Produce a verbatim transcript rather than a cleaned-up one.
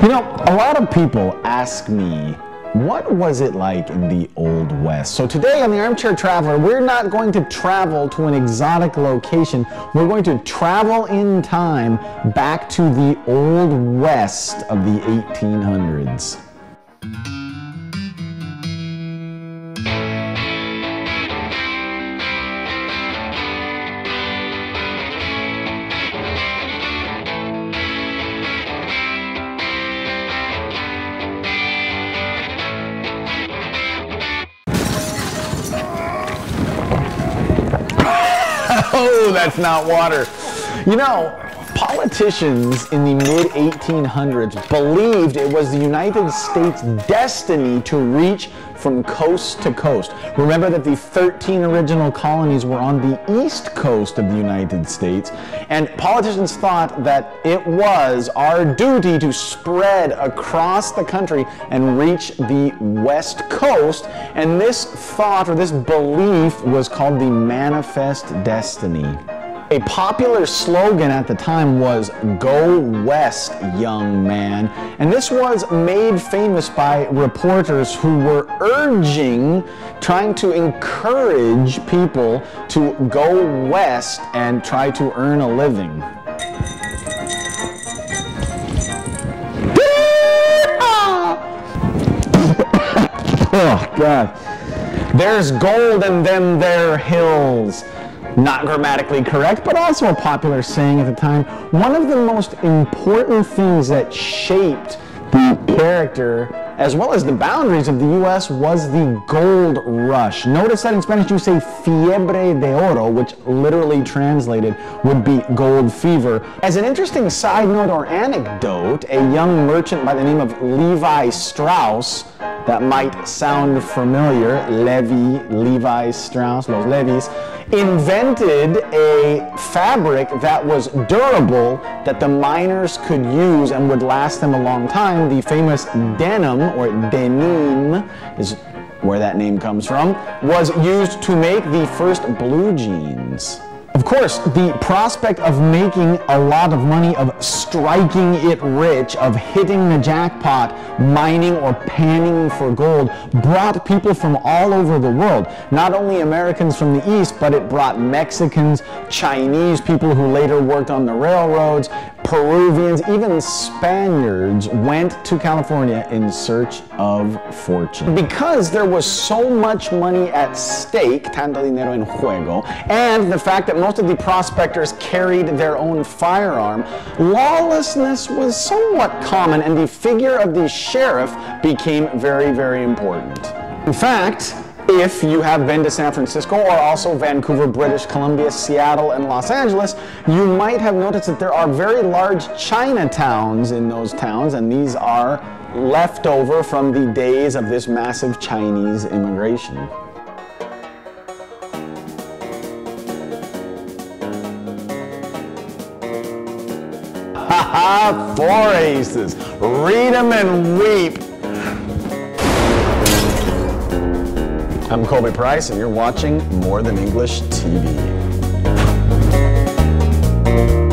You know, a lot of people ask me, what was it like in the Old West? So today on the Armchair Traveler, we're not going to travel to an exotic location. We're going to travel in time back to the Old West of the eighteen hundreds. Oh, that's not water. You know, politicians in the mid eighteen hundreds believed it was the United States' destiny to reach from coast to coast. Remember that the thirteen original colonies were on the east coast of the United States, and politicians thought that it was our duty to spread across the country and reach the west coast, and this thought or this belief was called the Manifest Destiny. A popular slogan at the time was "Go West, young man," and this was made famous by reporters who were urging, trying to encourage people to go west and try to earn a living. Oh, God. There's gold in them there hills. Not grammatically correct, but also a popular saying at the time. One of the most important things that shaped the character as well as the boundaries of the U S was the gold rush. Notice that in Spanish you say fiebre de oro, which literally translated would be gold fever. As an interesting side note or anecdote, a young merchant by the name of Levi Strauss, that might sound familiar, Levi, Levi Strauss, Los Levis, invented a fabric that was durable that the miners could use and would last them a long time. The famous denim, or denim is where that name comes from, was used to make the first blue jeans. Of course, the prospect of making a lot of money, of striking it rich, of hitting the jackpot, mining or panning for gold, brought people from all over the world. Not only Americans from the East, but it brought Mexicans, Chinese, people who later worked on the railroads, Peruvians, even Spaniards went to California in search of fortune. Because there was so much money at stake, tanto dinero en juego, and the fact that most of the prospectors carried their own firearm, lawlessness was somewhat common, and the figure of the sheriff became very, very important. In fact, if you have been to San Francisco or also Vancouver, British Columbia, Seattle, and Los Angeles, you might have noticed that there are very large Chinatowns in those towns, and these are left over from the days of this massive Chinese immigration. Haha, four aces. Read them and weep. I'm Colby Price, and you're watching More Than English T V.